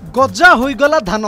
गजा होईगला धान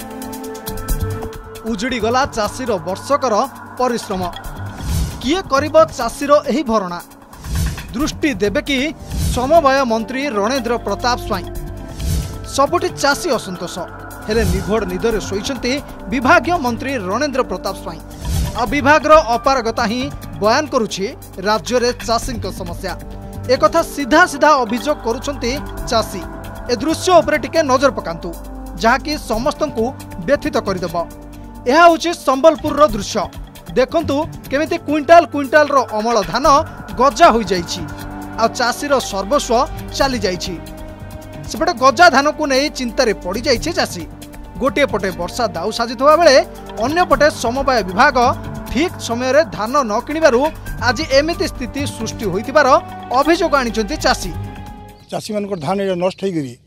उजुड़ी गला चाषीर वर्षकर परिश्रम किए करिब चाषीर एही भरणा दृष्टि देबे कि समवाय मंत्री रणेंद्र प्रताप स्वाई सबुठी चाषी असंतोष हेले निघोड़ निदरे शोइछंती विभागीय मंत्री रणेंद्र प्रताप स्वाई आ विभागर अपारगता ही बयान करुछि राज्य रे चाषी समस्या एक कथा सीधा सीधा अभियोग करुछंती चाषी ए दृश्य उपरे टिके नजर पकांतु जहाँकि समस्त को व्यथित करदेब यह हूँ संबलपुर दृश्य देखंतु केमिति क्विंटाल क्विंटाल रो अमल धान गजा हो जाइछि आ चाषीर सर्वस्व चली जाइछि सेपटे गजा धान को नहीं चिंतार पड़ जाइछि चाषी गोटे पटे वर्षा दाऊ साजिथवा बेले अन्य पटे समवाय विभाग ठीक समय रे धान न किणिबारु आज एमिति स्थिति सृष्टि होइतिबार अभियोग आनिछन्ति चाषी चाषी मान धान नष्ट हो गई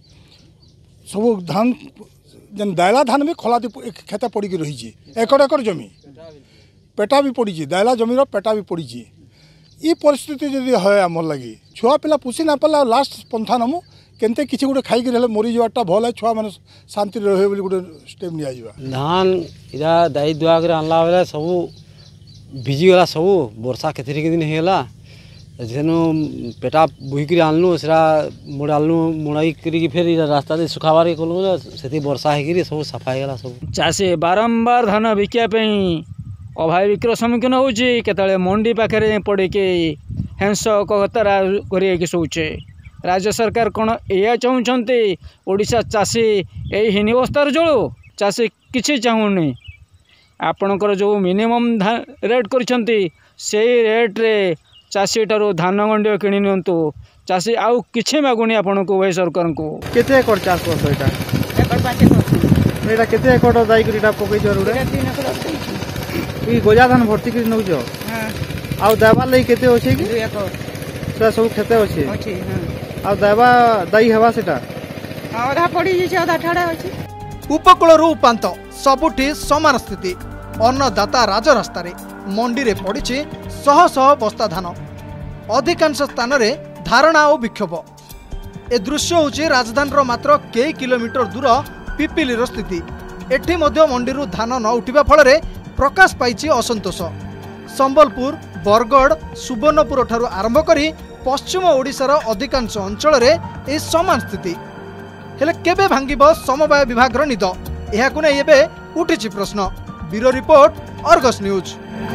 सब धान जेन दायला धान भी खला खेत पड़ी रही एकड़ एकड़ जमी पेटा भी पड़ी दायला जमीर पेटा भी पड़ी ये परिस्थिति जदि है आम लगी छुआ पिला पुषी ना पाला लास्ट पंथा नमु केनते किसी गोटे खाई मरी जावाटा भल है छुआ मैंने शांति रहे गोटे स्टेप नि धान इरा दाई दुआ कर आनला बेले सब भिजिगला सब वर्षा केते दिन होगा जेनु पेटा बुहिक आनलु से मुड़ालु मुड़ाई फिर रास्ता दे सुखाबार कलु से वर्षा हो सब सफा होगा सब चाषी बारंबार धान बिकापी अभाविकर सम्मुखीन होते मंडी पाखे पड़े हेंस कहतरा कर शोचे राज्य सरकार कौन या चाहते ओडिशा चाषी यही हीन अवस्थार चलू चाषी किसी चाहूनी आपणकर जो मिनिमम रेट करछंती से रेट रे चाषी ठारू धान गंडी किणी नियंतु चाषी आउ किछि मागुनी आपन को भाई सरकार को केते एकड़ चाष करछ एटा एकड़ 5 एकड़ एटा केते एकड़ दाई करिटा पकई जरूर 3 एकड़ ई गोजा धान भर्ती करि नउ जो हां आउ दाबा लई केते होछि कि 2 एकड़ से सब खेते होछि अछि हां आउ दाबा दाई हेबा सेटा आधा पड़ी जे आधा ठाड़ा अछि उपकूल रु उपांत सबुठी समान स्थिति अन्नदाता राजरास्ता रे मंडी रे पड़ी शह शह बस्ता धान अधिकांश स्थान रे धारणा और विक्षोभ ए दृश्य होची राजधानी रो मात्र कई किलोमीटर दूर पिपिली रो स्थिति एठी मध्य मंडी रु धान न उठिबा फल रे प्रकाश पाइछि असंतोष संबलपुर बरगढ़ सुवर्णपुर ठारू आरंभ करी पश्चिम ओडिशार अधिकांश अंचल रे ए समान स्थिति हेले केबे भांगिबो समवाय विभाग रो निद एहाकु नै एबे उठिछि प्रश्न ब्यूरो रिपोर्ट अर्गस न्यूज।